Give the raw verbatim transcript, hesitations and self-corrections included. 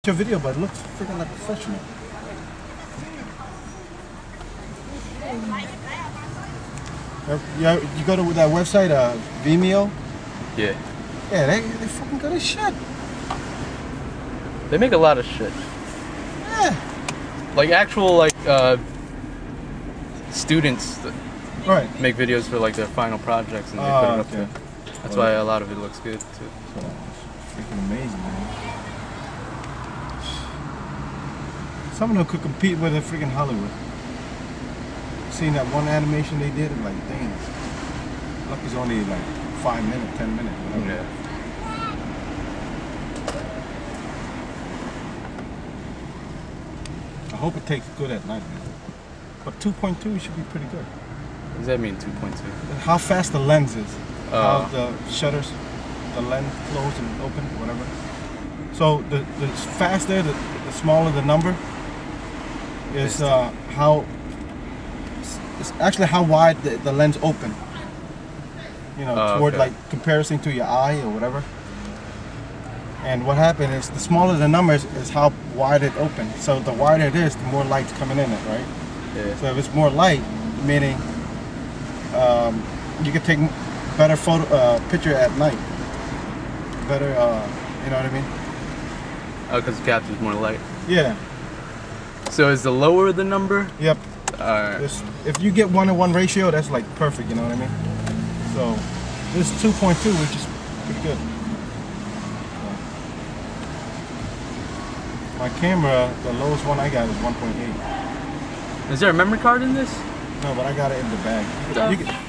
Your video, but it looks freaking like professional. Yeah, you go to that website, uh, Vimeo. Yeah. Yeah, they they fucking good as shit. They make a lot of shit. Yeah. Like actual like uh, students that right. make videos for like their final projects and they oh, put it up okay. there. That's well, why a lot of it looks good too. So, it's freaking amazing, man. Someone who could compete with a freaking Hollywood. Seen that one animation they did, I'm like, dang. Luck is only like five minutes, ten minutes, whatever. Yeah. I hope it takes good at night, man. But two point two should be pretty good. What does that mean, two point two? How fast the lens is. Uh, how the shutters, the lens close and open, whatever. So the, the faster, the, the smaller the number, is uh, how, it's actually how wide the, the lens open. You know, uh, toward okay. like comparison to your eye or whatever. And what happened is the smaller the numbers is how wide it opens. So the wider it is, the more light's coming in it, right? Yeah. So if it's more light, meaning um, you can take better photo uh, picture at night. Better, uh, you know what I mean? Oh, because it captures more light. Yeah. So is the lower the number? Yep. Alright. This, if you get one to one ratio, that's like perfect. You know what I mean? So this two point two, which is pretty good. My camera, the lowest one I got is one point eight. Is there a memory card in this? No, but I got it in the bag. You can, you can,